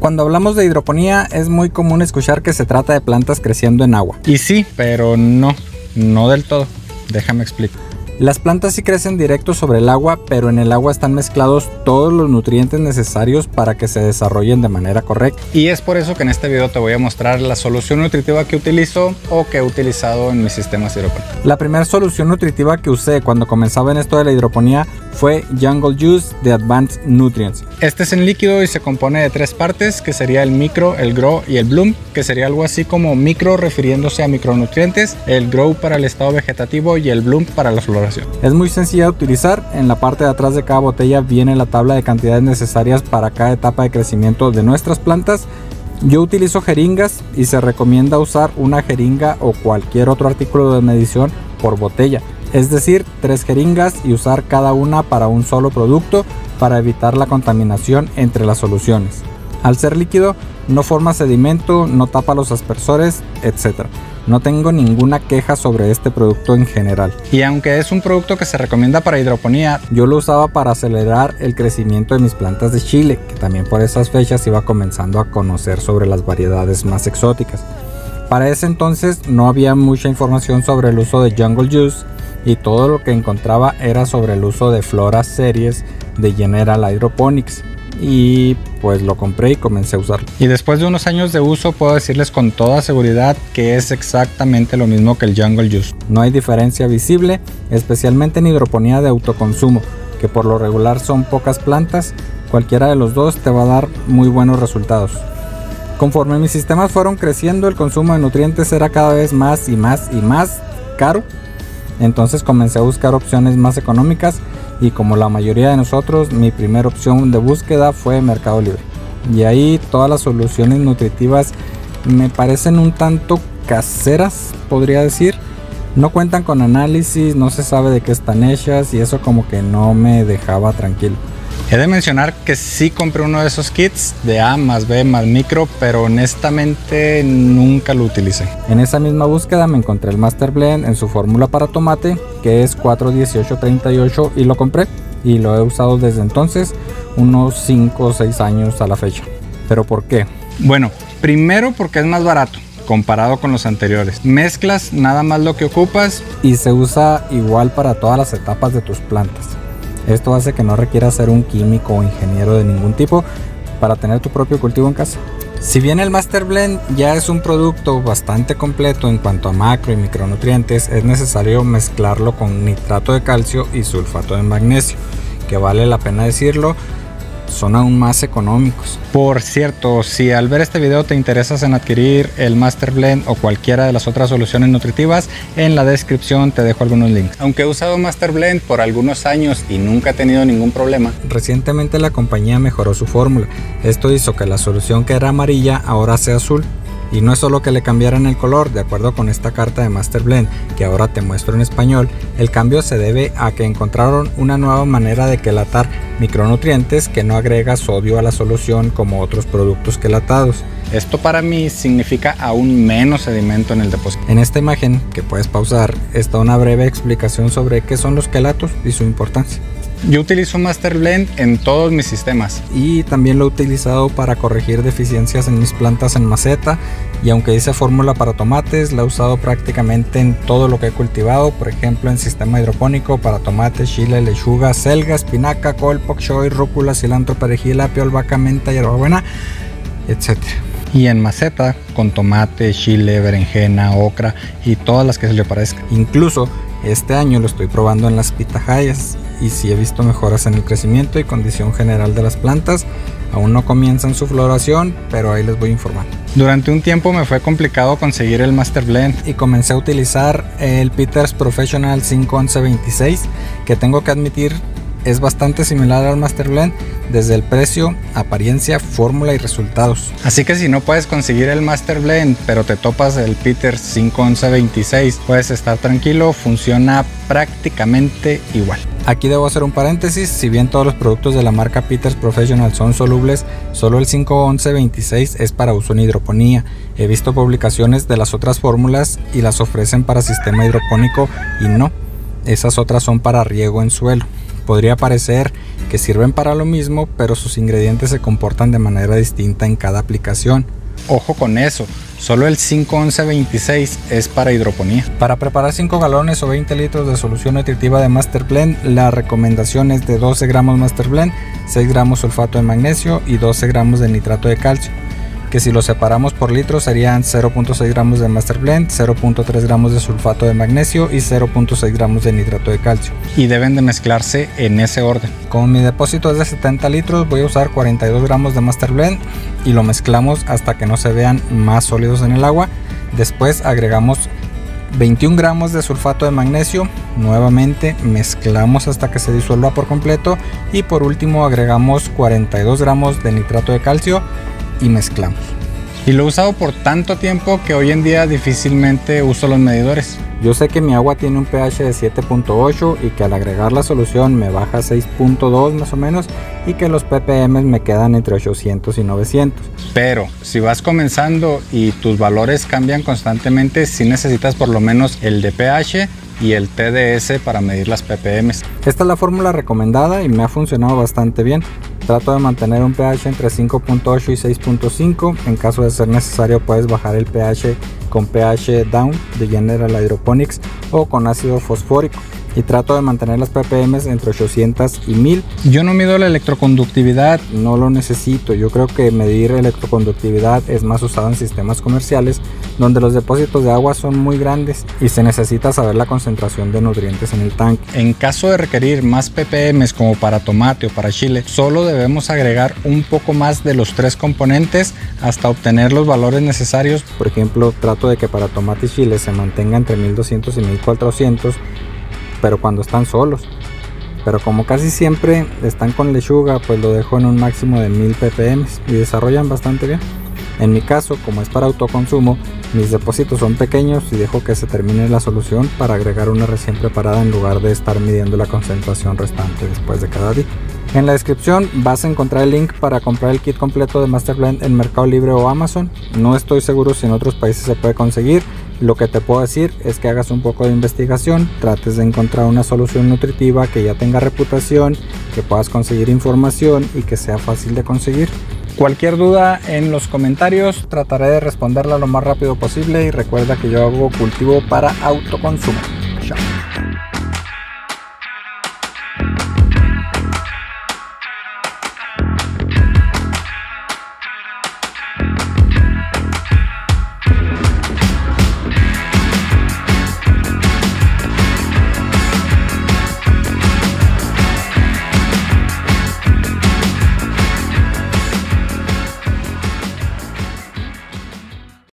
Cuando hablamos de hidroponía es muy común escuchar que se trata de plantas creciendo en agua. Y sí, pero no del todo. Déjame explicar. Las plantas sí crecen directo sobre el agua, pero en el agua están mezclados todos los nutrientes necesarios para que se desarrollen de manera correcta. Y es por eso que en este video te voy a mostrar la solución nutritiva que utilizo o que he utilizado en mis sistemas hidropónicos. La primera solución nutritiva que usé cuando comenzaba en esto de la hidroponía fue Jungle Juice de Advanced Nutrients. Este es en líquido y se compone de 3 partes, que sería el micro, el grow y el bloom, que sería algo así como micro refiriéndose a micronutrientes, el grow para el estado vegetativo y el bloom para la floración. Es muy sencilla de utilizar. En la parte de atrás de cada botella viene la tabla de cantidades necesarias para cada etapa de crecimiento de nuestras plantas. Yo utilizo jeringas y se recomienda usar una jeringa o cualquier otro artículo de medición por botella. Es decir, 3 jeringas y usar cada una para un solo producto para evitar la contaminación entre las soluciones. Al ser líquido, no forma sedimento, no tapa los aspersores, etc. No tengo ninguna queja sobre este producto en general. Y aunque es un producto que se recomienda para hidroponía, yo lo usaba para acelerar el crecimiento de mis plantas de chile, que también por esas fechas iba comenzando a conocer sobre las variedades más exóticas. Para ese entonces no había mucha información sobre el uso de Jungle Juice y todo lo que encontraba era sobre el uso de Flora Series de General Hydroponics. Y pues lo compré y comencé a usarlo. Y después de unos años de uso puedo decirles con toda seguridad que es exactamente lo mismo que el Jungle Juice. No hay diferencia visible, especialmente en hidroponía de autoconsumo, que por lo regular son pocas plantas. Cualquiera de los dos te va a dar muy buenos resultados. Conforme mis sistemas fueron creciendo, el consumo de nutrientes era cada vez más y más caro. Entonces comencé a buscar opciones más económicas y como la mayoría de nosotros, mi primera opción de búsqueda fue Mercado Libre. Y ahí todas las soluciones nutritivas me parecen un tanto caseras, podría decir. No cuentan con análisis, no se sabe de qué están hechas y eso como que no me dejaba tranquilo. He de mencionar que sí compré uno de esos kits de A más B más micro, pero honestamente nunca lo utilicé. En esa misma búsqueda me encontré el Master Blend en su fórmula para tomate, que es 41838, y lo compré y lo he usado desde entonces, unos 5 o 6 años a la fecha. ¿Pero por qué? Bueno, primero porque es más barato comparado con los anteriores. Mezclas nada más lo que ocupas y se usa igual para todas las etapas de tus plantas. Esto hace que no requiera ser un químico o ingeniero de ningún tipo para tener tu propio cultivo en casa. Si bien el Master Blend ya es un producto bastante completo en cuanto a macro y micronutrientes, es necesario mezclarlo con nitrato de calcio y sulfato de magnesio, que vale la pena decirlo, son aún más económicos. Por cierto, si al ver este video te interesas en adquirir el Master Blend o cualquiera de las otras soluciones nutritivas, en la descripción te dejo algunos links. Aunque he usado Master Blend por algunos años y nunca he tenido ningún problema, recientemente la compañía mejoró su fórmula. Esto hizo que la solución que era amarilla ahora sea azul. Y no es solo que le cambiaran el color, de acuerdo con esta carta de Master Blend que ahora te muestro en español, el cambio se debe a que encontraron una nueva manera de quelatar micronutrientes que no agrega sodio a la solución como otros productos quelatados. Esto para mí significa aún menos sedimento en el depósito. En esta imagen, que puedes pausar, está una breve explicación sobre qué son los quelatos y su importancia. Yo utilizo Master Blend en todos mis sistemas y también lo he utilizado para corregir deficiencias en mis plantas en maceta, y aunque hice fórmula para tomates, la he usado prácticamente en todo lo que he cultivado, por ejemplo en sistema hidropónico para tomate, chile, lechuga, selga, espinaca, col, bok choy, rúcula, cilantro, perejil, apio, albahaca, menta, hierbabuena, etc. Y en maceta con tomate, chile, berenjena, ocra y todas las que se le parezcan. Incluso este año lo estoy probando en las pitahayas y sí he visto mejoras en el crecimiento y condición general de las plantas. Aún no comienzan su floración, pero ahí les voy informando. Durante un tiempo me fue complicado conseguir el Master Blend y comencé a utilizar el Peters Professional 51126, que tengo que admitir es bastante similar al Master Blend desde el precio, apariencia, fórmula y resultados. Así que si no puedes conseguir el Master Blend pero te topas el Peters 51126, puedes estar tranquilo, funciona prácticamente igual. Aquí debo hacer un paréntesis: si bien todos los productos de la marca Peters Professional son solubles, solo el 51126 es para uso en hidroponía. He visto publicaciones de las otras fórmulas y las ofrecen para sistema hidropónico y no, esas otras son para riego en suelo. Podría parecer que sirven para lo mismo, pero sus ingredientes se comportan de manera distinta en cada aplicación. Ojo con eso, solo el 51126 es para hidroponía. Para preparar 5 galones o 20 litros de solución nutritiva de Master Blend, la recomendación es de 12 gramos Master Blend, 6 gramos sulfato de magnesio y 12 gramos de nitrato de calcio, que si lo separamos por litro serían 0.6 gramos de Master Blend, 0.3 gramos de sulfato de magnesio y 0.6 gramos de nitrato de calcio. Y deben de mezclarse en ese orden. Como mi depósito es de 70 litros, voy a usar 42 gramos de Master Blend y lo mezclamos hasta que no se vean más sólidos en el agua. Después agregamos 21 gramos de sulfato de magnesio, nuevamente mezclamos hasta que se disuelva por completo y por último agregamos 42 gramos de nitrato de calcio y mezclamos. Y lo he usado por tanto tiempo que hoy en día difícilmente uso los medidores. Yo sé que mi agua tiene un pH de 7.8 y que al agregar la solución me baja a 6.2 más o menos, y que los ppm me quedan entre 800 y 900. Pero si vas comenzando y tus valores cambian constantemente, sí necesitas por lo menos el de pH y el TDS para medir las ppm. Esta es la fórmula recomendada y me ha funcionado bastante bien. Trato de mantener un pH entre 5.8 y 6.5. En caso de ser necesario puedes bajar el pH con pH Down de General Hydroponics o con ácido fosfórico. Y trato de mantener las ppm entre 800 y 1000. Yo no mido la electroconductividad, no lo necesito. Yo creo que medir electroconductividad es más usado en sistemas comerciales donde los depósitos de agua son muy grandes y se necesita saber la concentración de nutrientes en el tanque. En caso de requerir más ppm como para tomate o para chile, solo debemos agregar un poco más de los 3 componentes hasta obtener los valores necesarios. Por ejemplo, trato de que para tomate y chile se mantenga entre 1200 y 1400, pero cuando están solos. Pero como casi siempre están con lechuga, pues lo dejo en un máximo de 1000 ppm y desarrollan bastante bien. En mi caso, como es para autoconsumo, mis depósitos son pequeños y dejo que se termine la solución para agregar una recién preparada en lugar de estar midiendo la concentración restante después de cada día. En la descripción vas a encontrar el link para comprar el kit completo de Master Blend en Mercado Libre o Amazon. No estoy seguro si en otros países se puede conseguir. Lo que te puedo decir es que hagas un poco de investigación, trates de encontrar una solución nutritiva que ya tenga reputación, que puedas conseguir información y que sea fácil de conseguir. Cualquier duda en los comentarios, trataré de responderla lo más rápido posible y recuerda que yo hago cultivo para autoconsumo.